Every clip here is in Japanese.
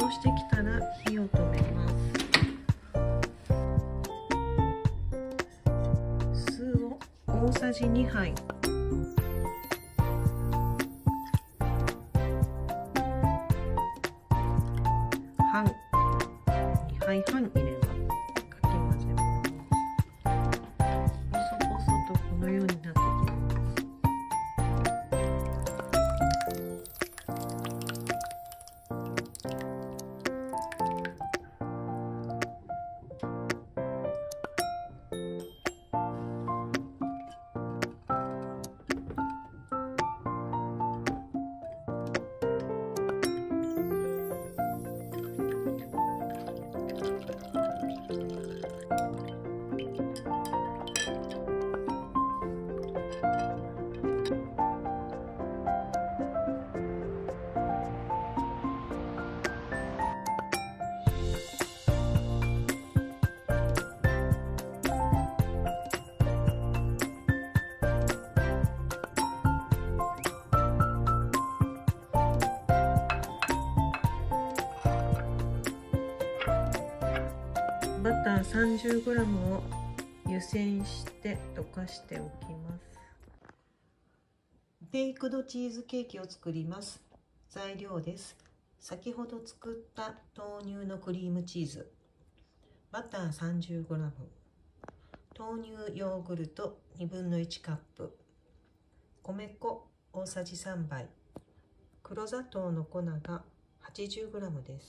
としてきたら火を止めます。酢を大さじ2杯、半2杯半入れます。かき混ぜます。ボソボソとこのようになってきます。バター 30g を湯煎して溶かしておきます。ベイクドチーズケーキを作ります。材料です。先ほど作った豆乳のクリームチーズ、バター 30g、豆乳ヨーグルト1/2カップ、米粉大さじ3杯、黒砂糖の粉が 80g です。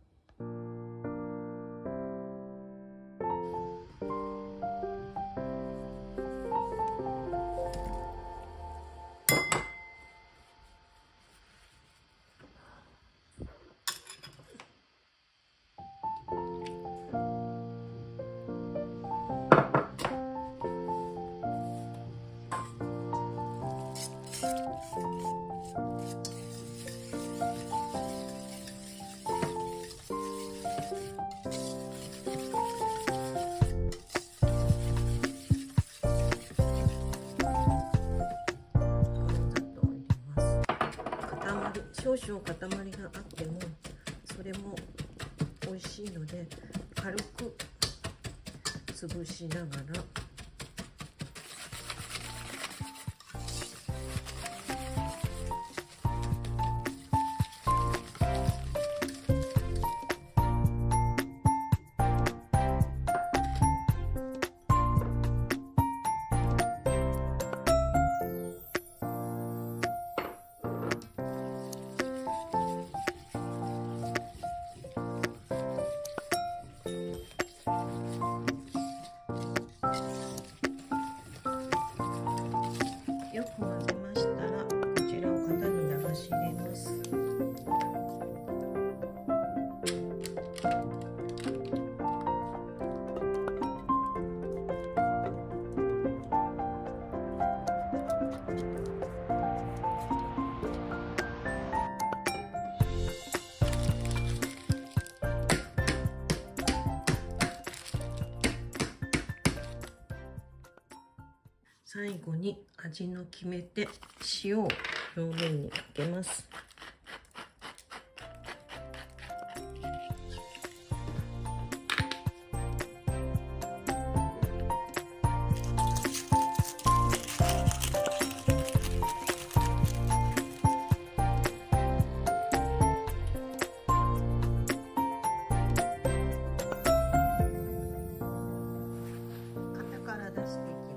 少々塊があってもそれも美味しいので、軽く潰しながらよく混ぜましたら、こちらを型に流し入れます。最後に味の決め手、塩を表面にかけます。型から出していきます。